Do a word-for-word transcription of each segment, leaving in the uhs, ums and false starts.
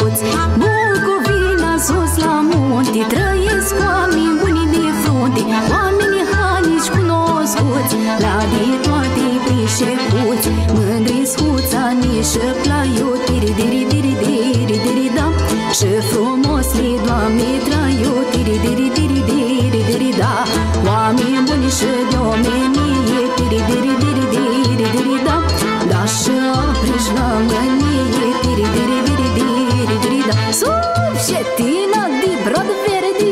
scuți. Bucovina sus la munte, trăiesc oameni buni de frunte, oameni hanici cunoscuți, la de toate prișecuți. Mândri-s huța nișă plaiu, tiri diri diri diri diri da. Și frumos li Doamne traiu, tiri diri diri diri diri da. Oameni buni și de omenie, tiri diri diri diri diri da. Da și apriși la mânie, tiri diri diri diri diri da. Sufșetina de brod verde,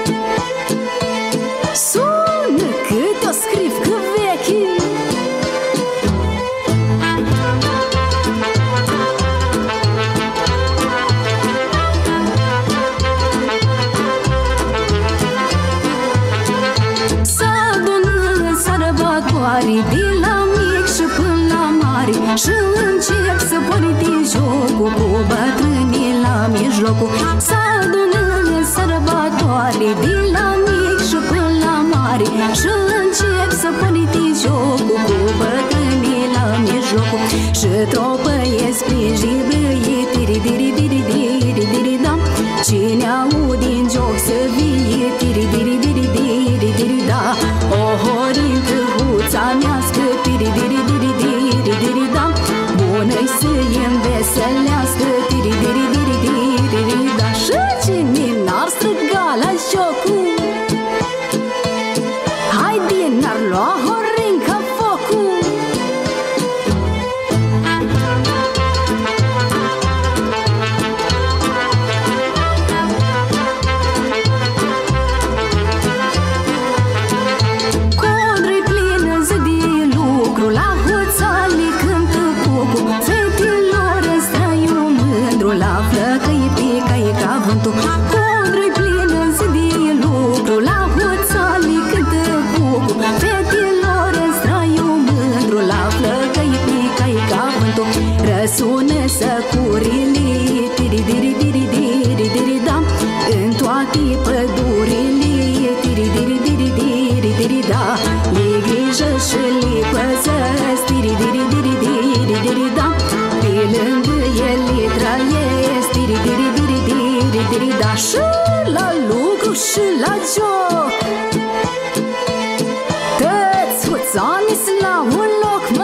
sună cât o scriv că vechi. De la mic și până la mare, și încep să poartă jocul cu bătrânii la mijlocul. S-adună în sărbătoare de la mic și până la mare, și încep să poartă jocul cu bătrânii la mijlocul. Și tropăiesc prin jibâie, tiri diri diri diri diri da. Cine aude în joc să vie, tiri diri diri diri diri da. O horintă huța mească, tiri diri diri diri diri da. Bună-i să-i înveselească, tiri diri diri diri diri da. Și cine n-ar striga la jocul, haide n-ar lua horinca focul. Codru-i plină zi de lucru, la hoțale cântă cucu. Fetelor în straiul mândru, la flăcăi pe cai ca vântul. Răsună săcurile, tiri diri diri diri diri da. În toate pădurile, tiri diri diri diri diri da. Le grijă și le păzesc, tiri diri diri diri diri da. Pe lângă ele trăiesc, tiri diri diri diri diri da. Și la lucru și la joc, toți hoțanii-s la un loc, mă.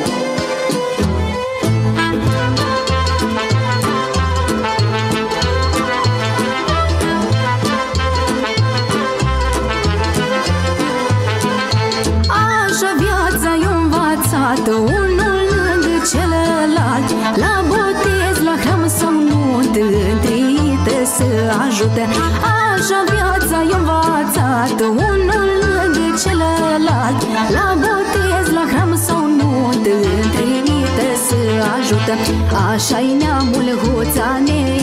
Așa viața-i învățată, unul lângă celălalt. La botez, la hram sau nuntă, întreită să ajută. Așa viața-i învățată, unul lângă celălalt. La botez, la hram sau nuntă, întreită să ajută. Așa-i neamul hoțanei,